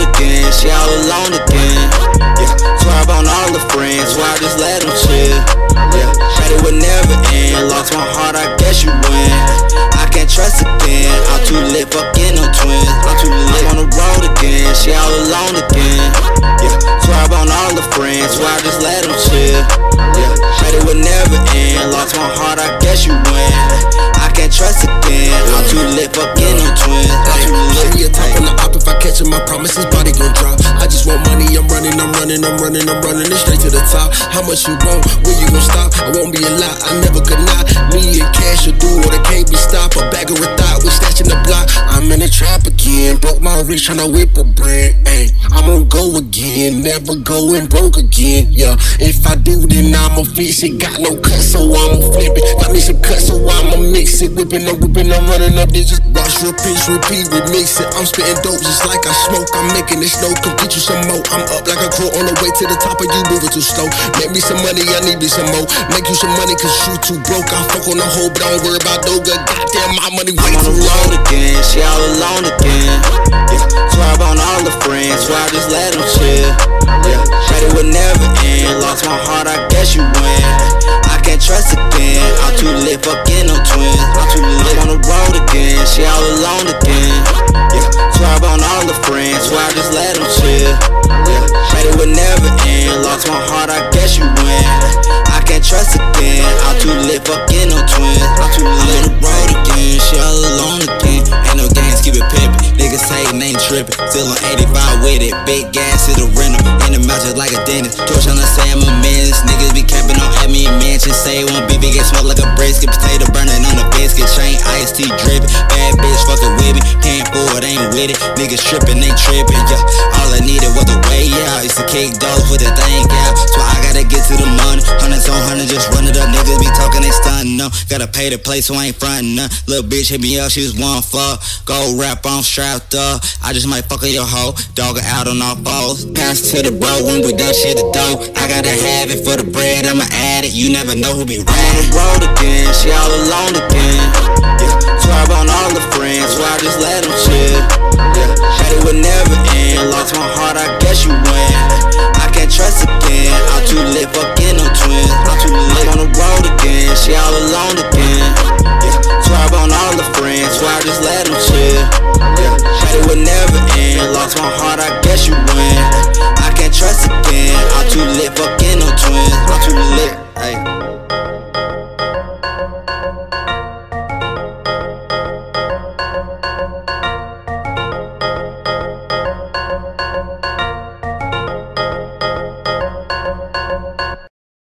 road again, she all alone again. Yeah, swerve on all the friends, so I just let them chill. Yeah, said it would never end, lost my heart, I guess you win. I can't trust again, I'm too lit, fucking no twins. I'm too lit, on the road again, she all alone again. Yeah, swerve on all the friends, so I just let them chill. Yeah, said it would never end, lost my heart, I guess you win. I can't trust again, I'm too lit, fucking no twins. I'm too lit. Give me a top on the op, if I catch him, I promise his body gon' drop. I just want money, I'm running it straight to the top. How much you want, when you gon' stop? I won't be a lot, I never could not. Me and cash will do what it can't be stopped. A bag of a thought, we stashing the block. I'm in the trap again, broke my wrist tryna whip a brand. Ay, I'm gon' go again, never going broke again. Yeah, if I do, then I'ma fix it. Got no cut, so I'ma flip it. Got me some cuts, so I'ma mix it. Whipping, I'm running up digits. Watch, repeat, remix it. I'm spitting dope just like I smoke. I'm making it snow, come get you some more. I'm up like a crow on the way to the top, of you moving too slow. Make me some money, I need me some more. Make you some money, cause you too broke. I fuck on the hoe, but don't worry about no good. Goddamn, my money way I'm on too the low. road again, she all alone again. Yeah, swerve on all the friends, so I just let them chill. Yeah, said it would never end, lost my heart, I guess you win. I can't trust again, I'm too lit, fucking no twins. I'm too lit, on the road again, she all alone again. Yeah, swerve on all the friends, so I just let them chill. Yeah, said it would never end, lost my heart, I guess you win. I can't trust again, I'm too lit, fucking no twins. I'm too lit, on the road again, she all alone again. Ain't no games, keep it pimpin'. Niggas hatin', ain't trippin'. Still on 85 with it, big gas to the rental. In the mouth just like a dentist. Torch on the say I'm a menace. Niggas be capping on at me mansion. Say one beef, it get smoked like a brisket. Potato burning on the biscuit. Chain iced tea drippin'. Bad bitch fucking with me. Paying for it, ain't with it. Niggas trippin', ain't trippin'. Yeah, all I needed was a way out. Used to kick dogs with the thing out. So I gotta get to the money. Hundreds on hundreds, just run it up. Niggas be talking, they stuntin'. No, gotta pay the play, so I ain't frontin'. None. Little bitch hit me up, she was one fuck. Go rap on strapped up. I just might fuck on your hoe. Dog her out on all fours. Pass to the bro when we done shit the dough. I gotta have it for the bread, I'ma add it. You never know who be riding. On the road again, she all alone again. Yeah, swerve on all the friends, so I just let them chill. Yeah, said it would never end, lost my heart, I guess you win. I can't trust again, I'm too lit, fucking no twins. I'm too lit, on the road again, she all alone again. Yeah, swerve on all the friends, so I just let them chill. Yeah, said it would never end, lost my heart, I guess you win. I can't trust again, I'm too lit, fucking no twins. I'm too lit, ayy.